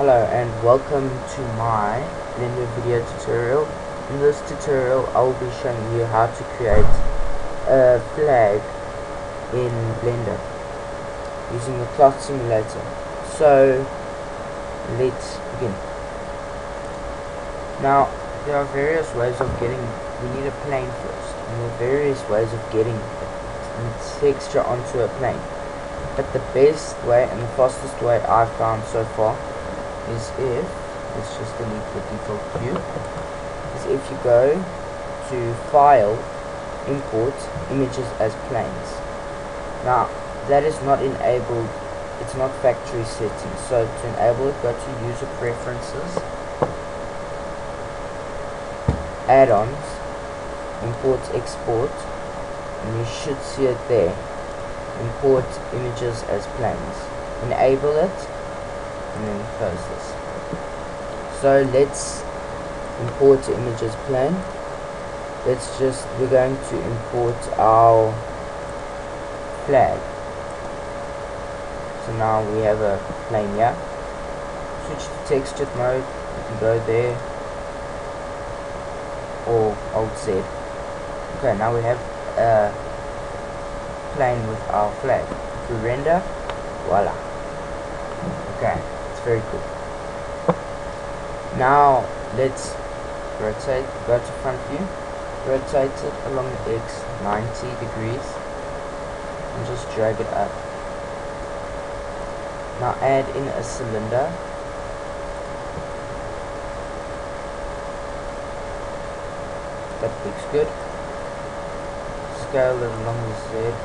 Hello and welcome to my Blender video tutorial. In this tutorial I will be showing you how to create a flag in Blender using the cloth simulator. So let's begin. Now there are various ways of getting, we need a plane first, and there are various ways of getting a texture onto a plane. But the best way and the fastest way I've found so far is if, let's just delete the default view, is if you go to File, Import, Images as Planes. Now, that is not enabled, it's not factory settings, so to enable it, go to User Preferences, Add-ons, Import, Export, and you should see it there. Import images as planes. Enable it, and then close this. So let's import the images plane. We're going to import our flag. So now we have a plane here. Switch to textured mode. You can go there or Alt Z. Okay, now we have a plane with our flag. If we render, voila. Okay, it's very cool. Now let's rotate, go to front view, rotate it along the X 90 degrees and just drag it up. Now add in a cylinder. That looks good. Scale it along the Z.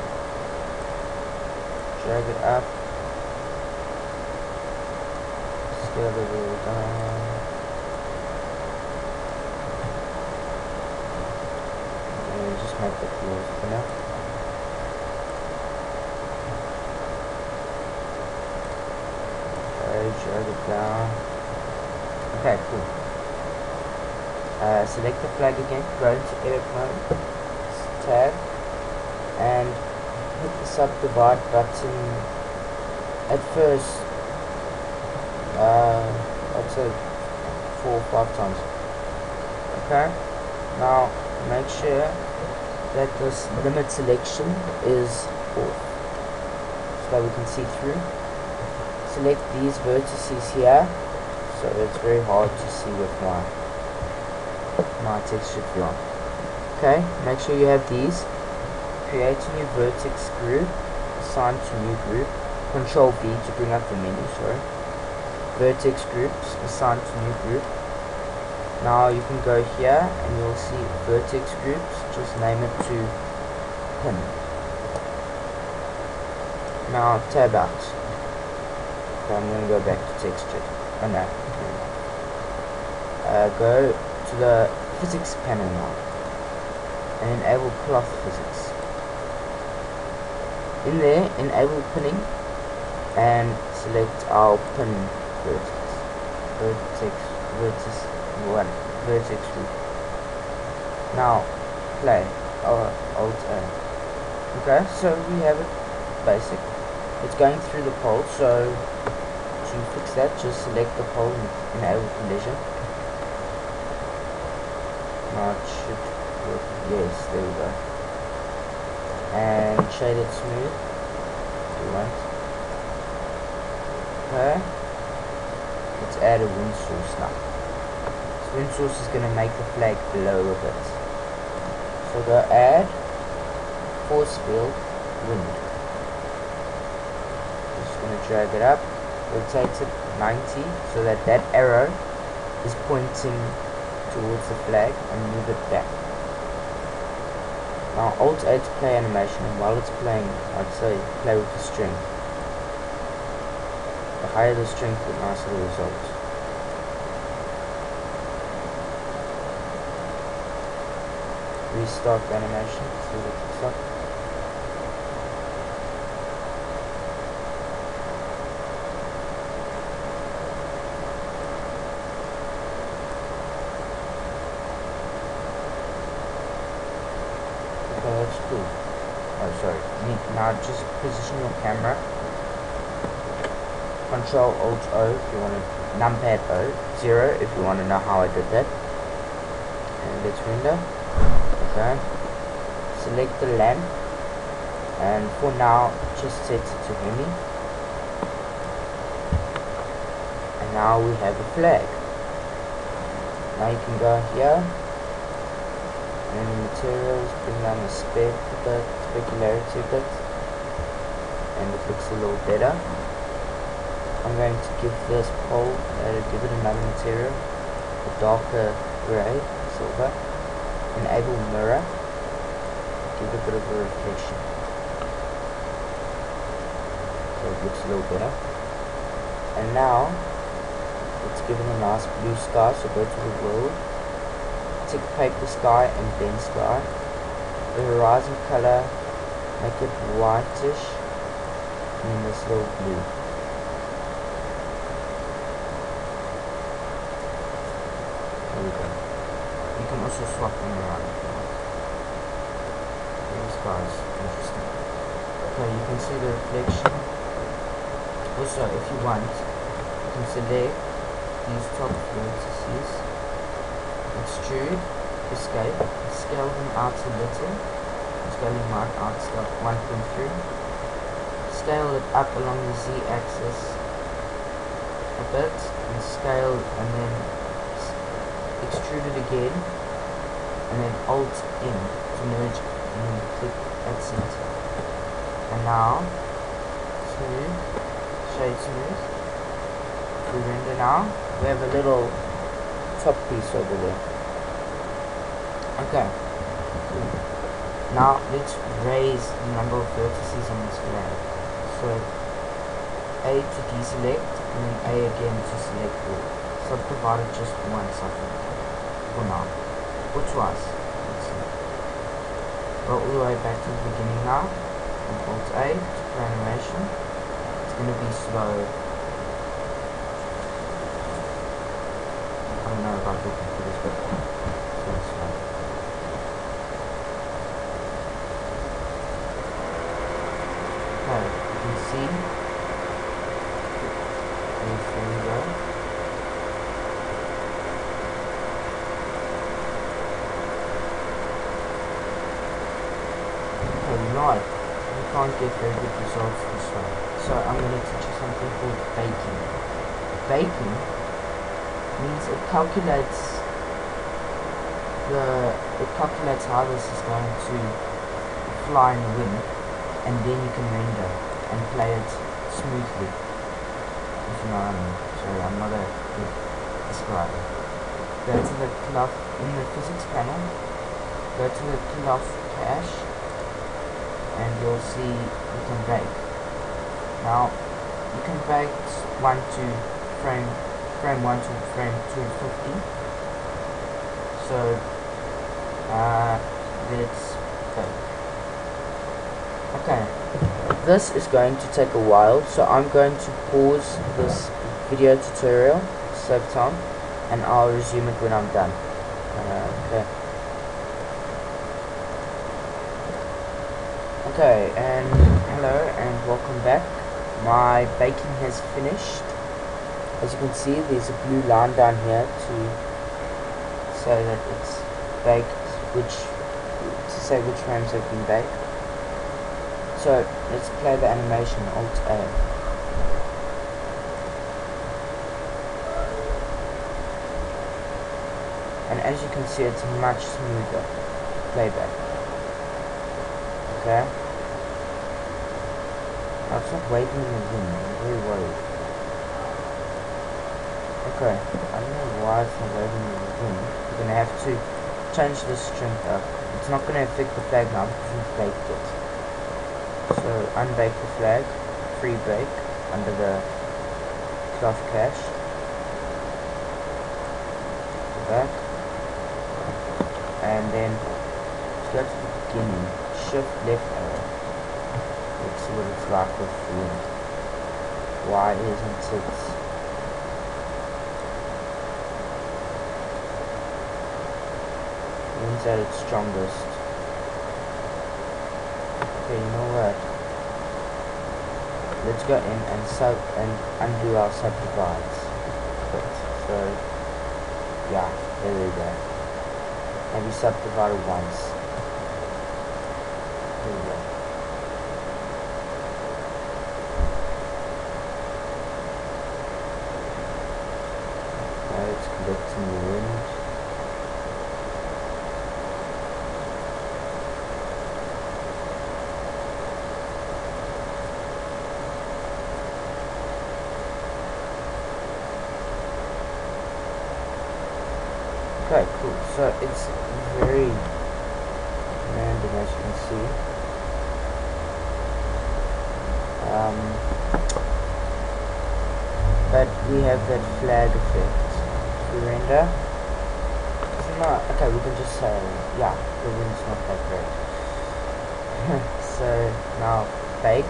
Drag it up. Scale it a little down. And just make the close for now. Okay, drag it down. Okay, cool. Select the flag again, go into edit mode, tab, and hit the subdivide button at first, I'd say 4 or 5 times. Okay, now make sure that this limit selection is off so that we can see through. Select these vertices here, so it's very hard to see with my texture view on. Okay, make sure you have these. Create a new vertex group, assign to new group, Control V to bring up the menu, sorry. Vertex groups, assign to new group. Now you can go here and you'll see vertex groups, just name it to pin. Now tab out. Okay, I'm going to go back to textured. Oh no. Go to the physics panel now and enable cloth physics. In there, enable pinning and select our pin vertex group. Now play or Alt A. Okay, so we have it basic. It's going through the pole, so to fix that, just select the pole and enable collision. Now it should work. Yes, there we go. And shade it smooth if you want. Okay, let's add a wind source now. This wind source is going to make the flag blow a bit. So go add force field wind. Just going to drag it up, rotate it 90 so that that arrow is pointing towards the flag and move it back. Now Alt A to play animation, and while it's playing, I'd say play with the string. The higher the strength, the nicer the result. Restart the animation, see what it looks like. Okay, that's cool. Oh, sorry. Now just position your camera Control Alt O if you want to, numpad O, 0 if you want to know how I did that. And let's render. Okay. Select the lamp, and for now just set it to hemi. And now we have a flag. Now you can go here and in materials, bring down the specularity a bit, and it looks a little better. I'm going to give this pole, give it another material, a darker grey, silver. Enable mirror, give it a bit of a reflection, so it looks a little better. And now let's give it a nice blue sky, so go to the world, tick paper sky and blend sky. The horizon color, make it whitish, and then this little blue. There we go. You can also swap them around if you want. This guy's interesting. Okay, you can see the reflection. Also, if you want, you can select these top vertices, extrude, escape, scale them out a little, scaling mine out to 1.3, scale it up along the z-axis a bit, and scale, and then extrude it again, and then Alt in to merge, and then click at center. And now, smooth, shade smooth. If we render now, we have a little top piece over there. Okay. Now let's raise the number of vertices on this flag. So A to deselect, and then A again to select all. Subdivided just once, I think, for now, or twice. Let's see. Go all the way back to the beginning now, and Alt A to play animation. It's going to be slow. I don't know if I'm looking for this, but it's going slow. Okay, you can see. There we go. Right, you can't get very good results this way. So I'm going to teach you something called baking. Baking means it calculates how this is going to fly in the wind, and then you can render and play it smoothly, if you know what I mean. Sorry, I'm not a good describer. Go to the cloth in the physics panel, go to the cloth cache, and you'll see you can bake. Now you can bake frame 1 to frame 250. So let's bake. Okay, this is going to take a while, so I'm going to pause this video tutorial to save time, and I'll resume it when I'm done. Okay, and hello and welcome back. My baking has finished. As you can see, there's a blue line down here to say that it's baked, to say which frames have been baked. So let's play the animation, Alt A. And as you can see, it's much smoother playback. Okay. Now it's not waving in the wind, I'm very worried. Okay, I don't know why it's not waving in the wind. We're gonna have to change the strength up. It's not gonna affect the flag now because we've baked it. So unbake the flag, free bake under the cloth cache. Go back. And then let's go to the beginning. Shift left arrow. Let's see what it's like with the wind. Why isn't it? Wind's at its strongest. Okay, you know what? let's go in and undo our subdivides. Good. So yeah, there we go. Maybe subdivide it once. There we go. Now it's collecting the wind. Okay, cool. So it's very random, as you can see. But we have that flag effect. If we render, it's not okay. We can just say, yeah, the wind's not that great. So now bake.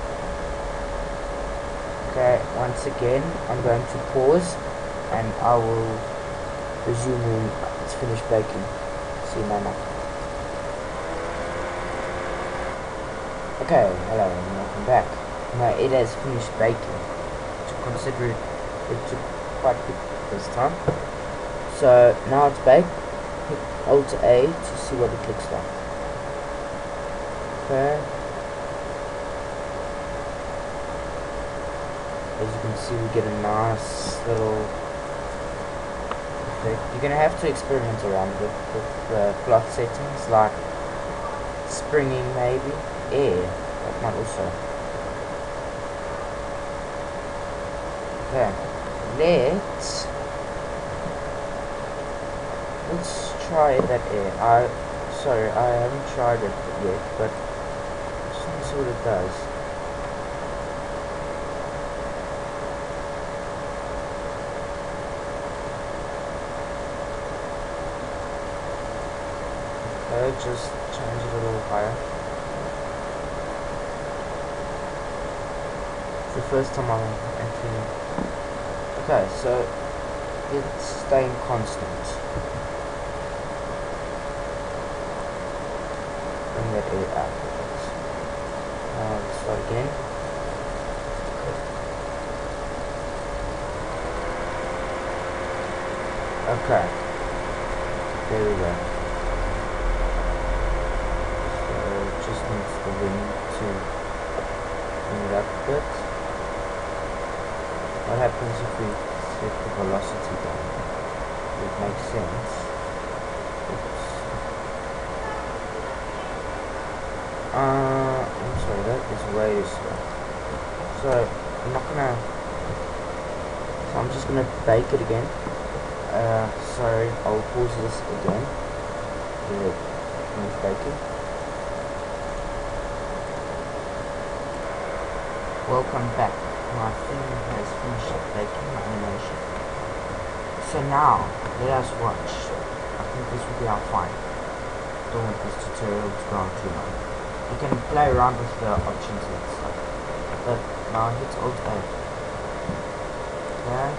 Okay, once again, I'm going to pause, and I will resume when it's finished baking. See you now. Okay, hello and welcome back. Now it has finished baking. To consider it took quite quick this time. So now it's baked. Hit Alt A to see what it looks like. Okay. As you can see, we get a nice little effect. You're gonna have to experiment around with cloth settings, like springing, maybe air. That might also. Okay, let's try that air. Sorry, I haven't tried it yet, but just want to see what it does. Okay, just change it a little higher. It's the first time I'm actually. Okay, so it's staying constant. Bring that air out. Let's start again. Okay, there we go. So it just needs the wind to bring it up a bit. What happens if we set the velocity down? It makes sense. Oops. I'm sorry, that is way too slow. So I'm not gonna. So I'm just gonna bake it again. Sorry, I'll pause this again. Finish baking. Welcome back. My thing has finished baking my animation. So now, let us watch. I think this will be our final. Don't want this tutorial to go on too long. You can play around with the options and stuff. But now hit Alt A. Okay.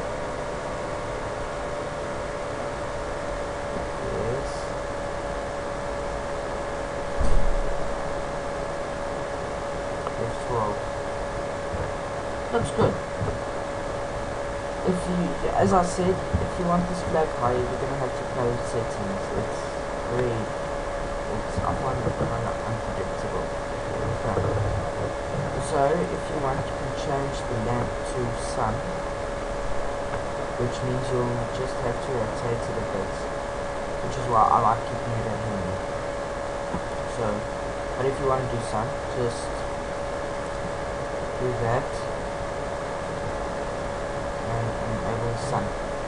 Yes. F12. Looks good. If you, as I said, if you want this flag higher, you're gonna have to play with settings. I find it kind of unpredictable. Okay. So if you want, you can change the lamp to sun, which means you'll just have to rotate it a bit, which is why I like keeping it at home. So, but if you want to do sun, just do that. Enable sun.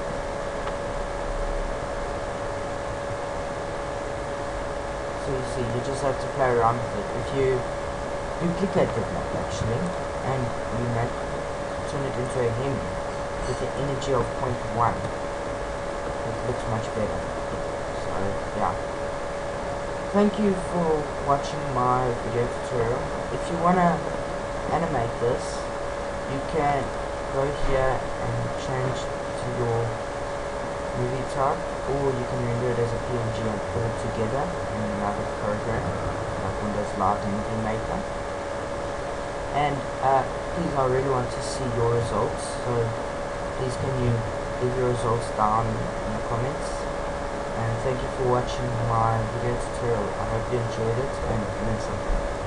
So you see, you just have to play around with it. If you duplicate the map actually, and you turn it into a hem with an energy of 0.1, it looks much better. So yeah. Thank you for watching my video tutorial. If you wanna animate this, you can go here and change to your movie type, or you can render it as a PNG and put it together in another program like Windows Live Movie Maker. And please, I really want to see your results, so please can you leave your results down in the comments. And thank you for watching my video tutorial. I hope you enjoyed it and learned something.